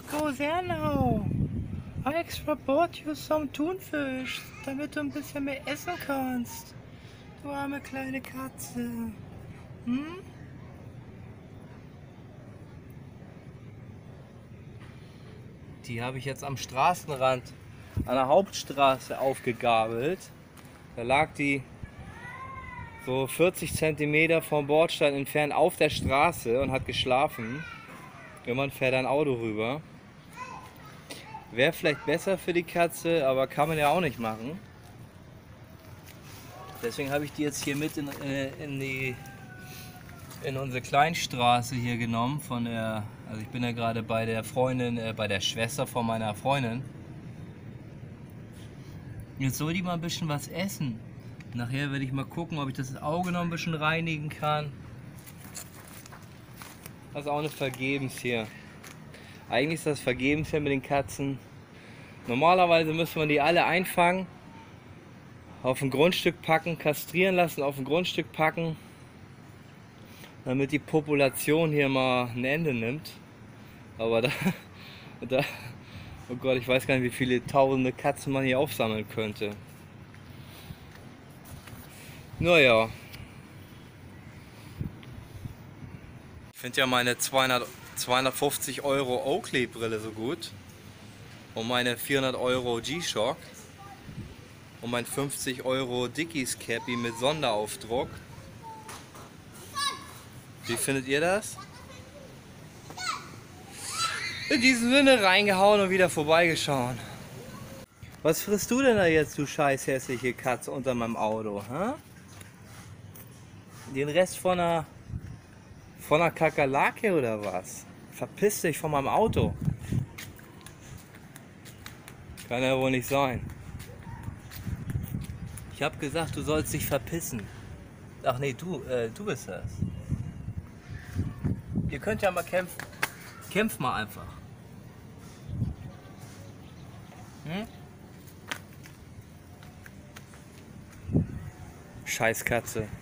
go there now. I extra bought you some Thunfisch, damit du ein bisschen mehr essen kannst. Du arme kleine Katze. Hm? Die habe ich jetzt am Straßenrand, an der Hauptstraße aufgegabelt. Da lag die so 40 cm vom Bordstein entfernt auf der Straße und hat geschlafen. Irgendwann fährt ein Auto rüber. Wäre vielleicht besser für die Katze, aber kann man ja auch nicht machen. Deswegen habe ich die jetzt hier mit in unsere Kleinstraße hier genommen. Also ich bin ja gerade bei der Freundin, bei der Schwester von meiner Freundin. Jetzt soll die mal ein bisschen was essen. Nachher werde ich mal gucken, ob ich das Auge noch ein bisschen reinigen kann. Das ist auch eine Vergebens hier. Eigentlich ist das vergebens hier mit den Katzen. Normalerweise müsste man die alle einfangen, auf ein Grundstück packen, kastrieren lassen, auf ein Grundstück packen, damit die Population hier mal ein Ende nimmt. Aber oh Gott, ich weiß gar nicht, wie viele tausende Katzen man hier aufsammeln könnte. Naja. Ich finde ja meine 250 € Oakley Brille so gut. Und meine 400 € G-Shock. Und mein 50 € Dickies Cappy mit Sonderaufdruck. Wie findet ihr das? In diesem Sinne reingehauen und wieder vorbeigeschaut. Was frisst du denn da jetzt, du scheiß hässliche Katze, unter meinem Auto? Hä? Den Rest von einer Kakerlake oder was? Verpiss dich von meinem Auto. Kann ja wohl nicht sein. Ich habe gesagt, du sollst dich verpissen. Ach nee, du bist das. Ihr könnt ja mal kämpfen. Kämpf mal einfach. Hm? Scheiß Katze.